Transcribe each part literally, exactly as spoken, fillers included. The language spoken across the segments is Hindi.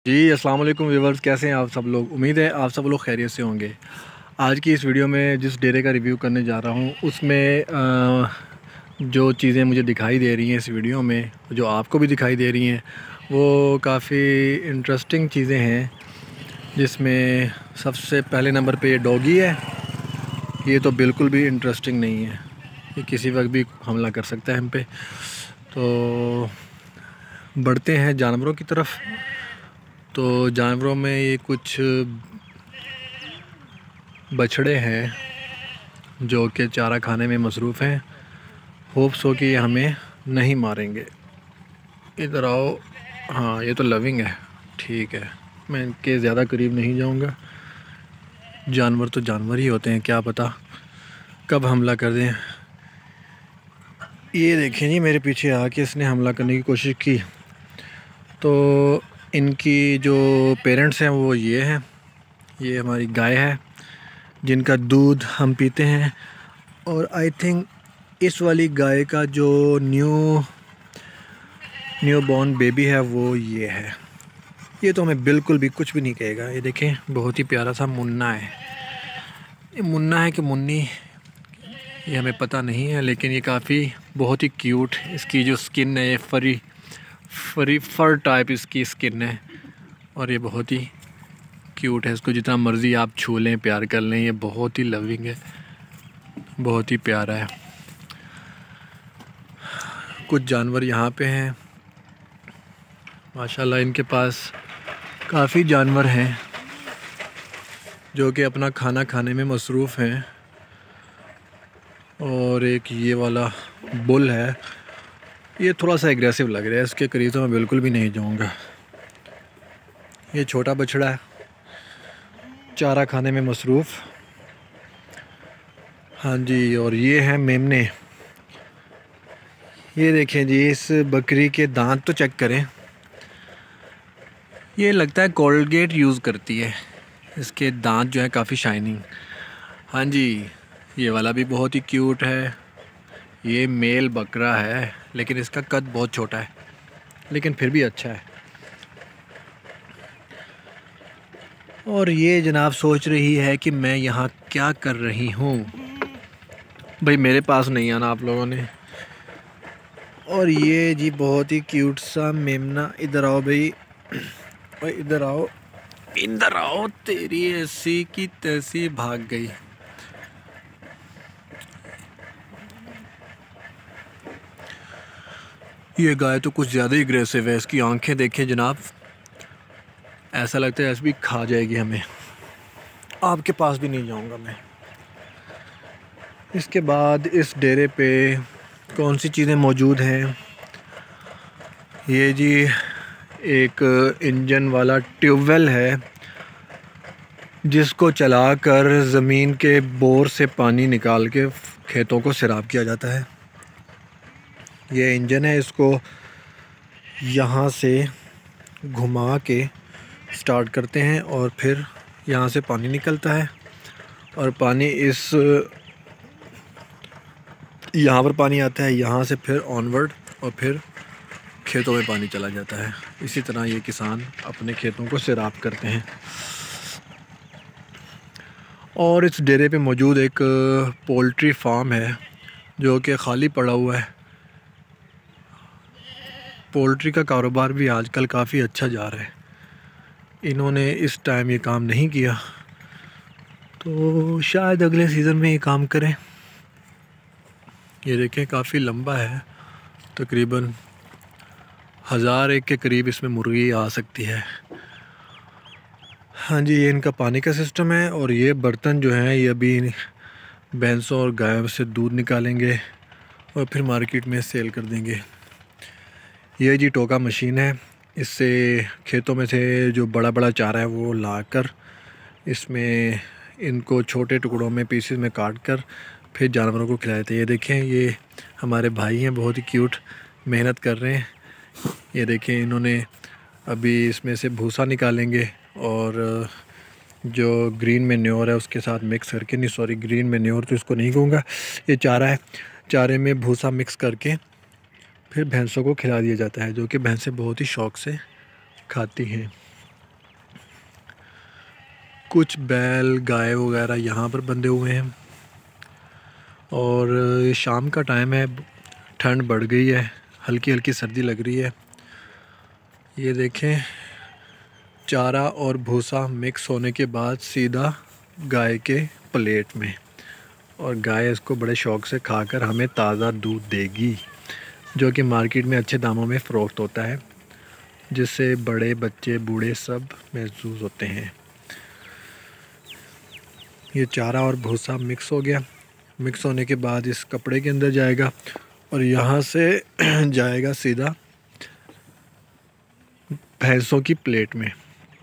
जी अस्सलाम वालेकुम व्यूवर्स, कैसे हैं आप सब लोग। उम्मीद है आप सब लोग खैरियत से होंगे। आज की इस वीडियो में जिस डेरे का रिव्यू करने जा रहा हूँ उसमें अ, जो चीज़ें मुझे दिखाई दे रही हैं इस वीडियो में, जो आपको भी दिखाई दे रही हैं, वो काफ़ी इंटरेस्टिंग चीज़ें हैं। जिसमें सबसे पहले नंबर पे ये डॉगी है। ये तो बिल्कुल भी इंटरेस्टिंग नहीं है, ये किसी वक्त भी हमला कर सकता है हम पे। तो बढ़ते हैं जानवरों की तरफ। तो जानवरों में ये कुछ बछड़े हैं जो कि चारा खाने में मसरूफ़ हैं। होप्स हो कि ये हमें नहीं मारेंगे। इधर आओ। हाँ, ये तो लविंग है, ठीक है। मैं इनके ज़्यादा करीब नहीं जाऊंगा। जानवर तो जानवर ही होते हैं, क्या पता कब हमला कर दें। ये देखें जी, मेरे पीछे आके इसने हमला करने की कोशिश की। तो इनकी जो पेरेंट्स हैं वो ये हैं। ये हमारी गाय है जिनका दूध हम पीते हैं। और आई थिंक इस वाली गाय का जो न्यू न्यू बॉर्न बेबी है वो ये है। ये तो हमें बिल्कुल भी कुछ भी नहीं कहेगा। ये देखें, बहुत ही प्यारा सा मुन्ना है। ये मुन्ना है कि मुन्नी, ये हमें पता नहीं है, लेकिन ये काफ़ी बहुत ही क्यूट, इसकी जो स्किन है ये फरी फरी फर टाइप इसकी स्किन है। और ये बहुत ही क्यूट है। इसको जितना मर्ज़ी आप छू लें, प्यार कर लें, ये बहुत ही लविंग है, बहुत ही प्यारा है। कुछ जानवर यहाँ पे हैं माशाल्लाह। इनके पास काफ़ी जानवर हैं जो कि अपना खाना खाने में मसरूफ़ हैं। और एक ये वाला बुल है, ये थोड़ा सा एग्रेसिव लग रहा है, इसके करीब तो मैं बिल्कुल भी नहीं जाऊंगा। ये छोटा बछड़ा है, चारा खाने में मसरूफ़। हाँ जी, और ये है मेमने। ये देखें जी, इस बकरी के दांत तो चेक करें। ये लगता है कोलगेट यूज़ करती है। इसके दांत जो है काफ़ी शाइनिंग। हाँ जी, ये वाला भी बहुत ही क्यूट है। ये मेल बकरा है, लेकिन इसका कद बहुत छोटा है, लेकिन फिर भी अच्छा है। और ये जनाब सोच रही है कि मैं यहाँ क्या कर रही हूँ। भाई मेरे पास नहीं आना आप लोगों ने। और ये जी बहुत ही क्यूट सा मेमना, इधर आओ भाई, भाई इधर आओ, इधर आओ। तेरी ऐसी की तैसी भाग गई। ये गाय तो कुछ ज़्यादा ही अग्रेसिव है। इसकी आंखें देखें जनाब, ऐसा लगता है ऐसे भी खा जाएगी हमें। आपके पास भी नहीं जाऊंगा मैं। इसके बाद इस डेरे पे कौन सी चीज़ें मौजूद हैं। ये जी एक इंजन वाला ट्यूबवेल है जिसको चलाकर ज़मीन के बोर से पानी निकाल के खेतों को सैराब किया जाता है। ये इंजन है, इसको यहाँ से घुमा के स्टार्ट करते हैं और फिर यहाँ से पानी निकलता है। और पानी इस यहाँ पर पानी आता है, यहाँ से फिर ऑनवर्ड, और फिर खेतों में पानी चला जाता है। इसी तरह ये किसान अपने खेतों को सैराब करते हैं। और इस डेरे पे मौजूद एक पोल्ट्री फार्म है जो कि खाली पड़ा हुआ है। पोल्ट्री का कारोबार भी आजकल काफ़ी अच्छा जा रहा है। इन्होंने इस टाइम ये काम नहीं किया तो शायद अगले सीज़न में ये काम करें। ये देखें, काफ़ी लंबा है, तकरीबन हज़ार एक के करीब इसमें मुर्गी आ सकती है। हाँ जी, ये इनका पानी का सिस्टम है। और ये बर्तन जो हैं ये अभी भैंसों और गायों से दूध निकालेंगे और फिर मार्केट में सेल कर देंगे। ये जी टोका मशीन है, इससे खेतों में से जो बड़ा बड़ा चारा है वो लाकर इसमें इनको छोटे टुकड़ों में पीसेस में काट कर फिर जानवरों को खिलाए थे। ये देखें, ये हमारे भाई हैं, बहुत ही क्यूट, मेहनत कर रहे हैं। ये देखें, इन्होंने अभी इसमें से भूसा निकालेंगे और जो ग्रीन मेन्योर है उसके साथ मिक्स करके, नहीं सॉरी ग्रीन मेन्योर तो इसको नहीं कहूँगा, ये चारा है, चारे में भूसा मिक्स करके फिर भैंसों को खिला दिया जाता है, जो कि भैंसें बहुत ही शौक़ से खाती हैं। कुछ बैल गाय वगैरह यहाँ पर बंधे हुए हैं। और शाम का टाइम है, ठंड बढ़ गई है, हल्की हल्की सर्दी लग रही है। ये देखें, चारा और भूसा मिक्स होने के बाद सीधा गाय के प्लेट में, और गाय इसको बड़े शौक़ से खाकर हमें ताज़ा दूध देगी, जो कि मार्केट में अच्छे दामों में फ़रोख्त होता है, जिससे बड़े बच्चे बूढ़े सब महसूस होते हैं। ये चारा और भूसा मिक्स हो गया। मिक्स होने के बाद इस कपड़े के अंदर जाएगा और यहाँ से जाएगा सीधा भैंसों की प्लेट में।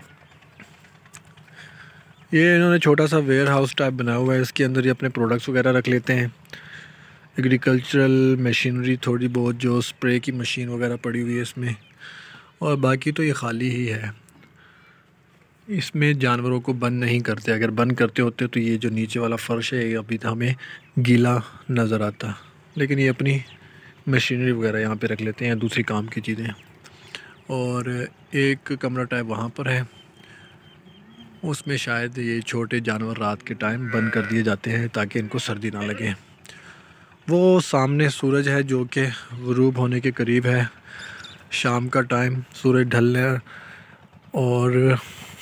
ये इन्होंने छोटा सा वेयर हाउस टाइप बनाया हुआ है, इसके अंदर ये अपने प्रोडक्ट्स वगैरह रख लेते हैं। एग्रीकल्चरल मशीनरी थोड़ी बहुत, जो स्प्रे की मशीन वगैरह पड़ी हुई है इसमें, और बाकी तो ये खाली ही है। इसमें जानवरों को बंद नहीं करते, अगर बंद करते होते तो ये जो नीचे वाला फ़र्श है ये अभी तो हमें गीला नज़र आता, लेकिन ये अपनी मशीनरी वगैरह यहाँ पे रख लेते हैं, दूसरी काम की चीज़ें। और एक कमरा टाइप वहाँ पर है, उसमें शायद ये छोटे जानवर रात के टाइम बंद कर दिए जाते हैं ताकि इनको सर्दी ना लगे। वो सामने सूरज है जो कि ग़ुरूब होने के करीब है, शाम का टाइम, सूरज ढलने। और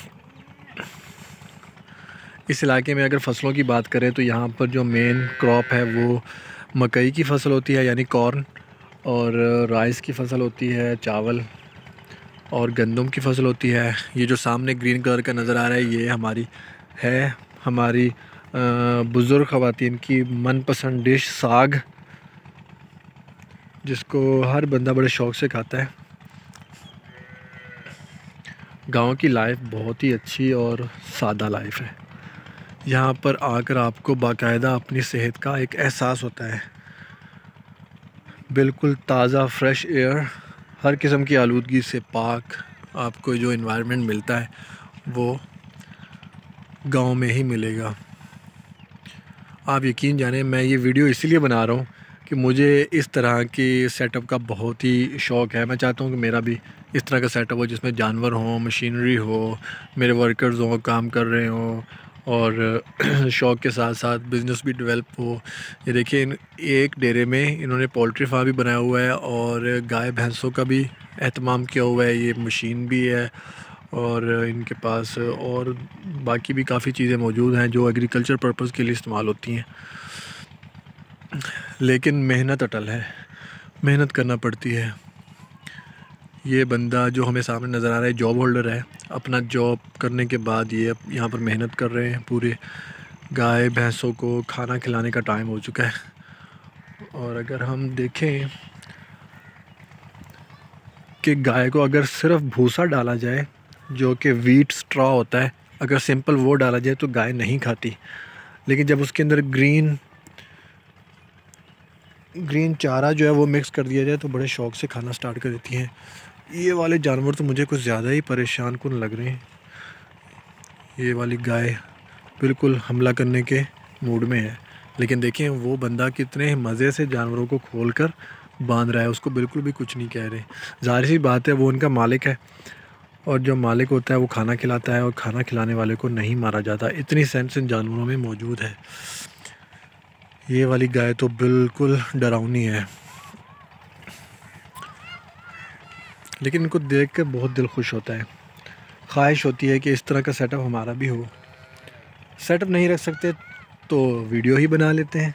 इस इलाके में अगर फसलों की बात करें तो यहाँ पर जो मेन क्रॉप है वो मकई की फ़सल होती है, यानी कॉर्न, और राइस की फ़सल होती है, चावल, और गंदम की फ़सल होती है। ये जो सामने ग्रीन कलर का नज़र आ रहा है ये हमारी है हमारी बुज़ुर्ग ख़वातीन की मनपसंद डिश साग, जिसको हर बंदा बड़े शौक़ से खाता है। गांव की लाइफ बहुत ही अच्छी और सादा लाइफ है। यहाँ पर आकर आपको बाकायदा अपनी सेहत का एक एहसास होता है। बिल्कुल ताज़ा फ्रेश एयर, हर किस्म की आलूदगी से पाक आपको जो इन्वायरमेंट मिलता है वो गांव में ही मिलेगा। आप यकीन जाने, मैं ये वीडियो इसीलिए बना रहा हूँ कि मुझे इस तरह की सेटअप का बहुत ही शौक़ है। मैं चाहता हूँ कि मेरा भी इस तरह का सेटअप हो जिसमें जानवर हों, मशीनरी हो, मेरे वर्कर्स हों, काम कर रहे हों, और शौक़ के साथ साथ बिज़नेस भी डेवलप हो। ये देखिए, एक डेरे में इन्होंने पोल्ट्री फार्म भी बनाया हुआ है और गाय भैंसों का भी एहतमाम किया हुआ है। ये मशीन भी है और इनके पास और बाकी भी काफ़ी चीज़ें मौजूद हैं जो एग्रीकल्चर पर्पज़ के लिए इस्तेमाल होती हैं। लेकिन मेहनत अटल है, मेहनत करना पड़ती है। ये बंदा जो हमें सामने नज़र आ रहा है जॉब होल्डर है, अपना जॉब करने के बाद ये यहाँ पर मेहनत कर रहे हैं। पूरे गाय भैंसों को खाना खिलाने का टाइम हो चुका है। और अगर हम देखें कि गाय को अगर सिर्फ भूसा डाला जाए, जो कि वीट स्ट्रॉ होता है, अगर सिंपल वो डाला जाए तो गाय नहीं खाती। लेकिन जब उसके अंदर ग्रीन ग्रीन चारा जो है वो मिक्स कर दिया जाए तो बड़े शौक़ से खाना स्टार्ट कर देती हैं। ये वाले जानवर तो मुझे कुछ ज़्यादा ही परेशान कुन लग रहे हैं। ये वाली गाय बिल्कुल हमला करने के मूड में है, लेकिन देखें वो बंदा कितने मज़े से जानवरों को खोलकर बांध रहा है, उसको बिल्कुल भी कुछ नहीं कह रहे। ज़ाहिर सी बात है वो उनका मालिक है, और जो मालिक होता है वो खाना खिलाता है, और खाना खिलाने वाले को नहीं मारा जाता। इतनी सेंस इन जानवरों में मौजूद है। ये वाली गाय तो बिल्कुल डरावनी है, लेकिन इनको देख कर बहुत दिल खुश होता है। ख्वाहिश होती है कि इस तरह का सेटअप हमारा भी हो। सेटअप नहीं रख सकते तो वीडियो ही बना लेते हैं।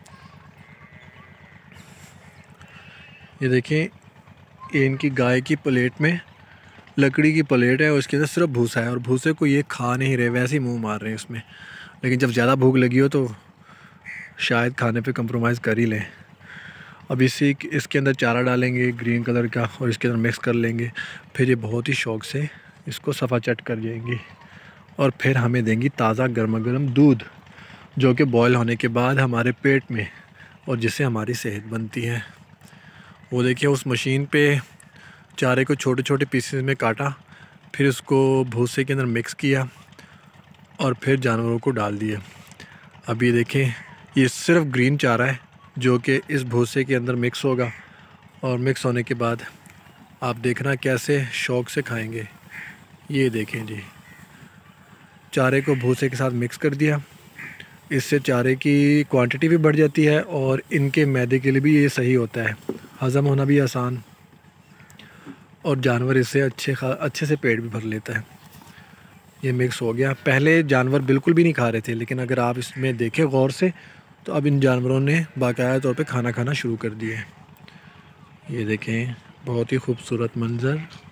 ये देखें, ये इनकी गाय की प्लेट में लकड़ी की प्लेट है और उसके अंदर सिर्फ भूसा है, और भूसे को ये खा नहीं रहे, वैसे ही मुंह मार रहे हैं उसमें। लेकिन जब ज़्यादा भूख लगी हो तो शायद खाने पे कंप्रोमाइज़ कर ही लें। अब इसी इसके अंदर चारा डालेंगे ग्रीन कलर का और इसके अंदर मिक्स कर लेंगे, फिर ये बहुत ही शौक़ से इसको सफ़ा चट कर जाएंगी, और फिर हमें देंगी ताज़ा गर्मा गर्म दूध, जो कि बॉयल होने के बाद हमारे पेट में, और जिससे हमारी सेहत बनती है। वो देखिए, उस मशीन पे चारे को छोटे छोटे पीसेस में काटा, फिर उसको भूसे के अंदर मिक्स किया और फिर जानवरों को डाल दिया। अब ये देखें, ये सिर्फ ग्रीन चारा है जो कि इस भूसे के अंदर मिक्स होगा, और मिक्स होने के बाद आप देखना कैसे शौक़ से खाएंगे। ये देखें जी, चारे को भूसे के साथ मिक्स कर दिया। इससे चारे की क्वांटिटी भी बढ़ जाती है और इनके मैदे के लिए भी ये सही होता है, हज़म होना भी आसान, और जानवर इससे अच्छे खा अच्छे से पेट भी भर लेता है। ये मिक्स हो गया। पहले जानवर बिल्कुल भी नहीं खा रहे थे, लेकिन अगर आप इसमें देखें गौर से तो अब इन जानवरों ने बाकायदा तौर पे खाना खाना शुरू कर दिया है। ये देखें, बहुत ही खूबसूरत मंज़र।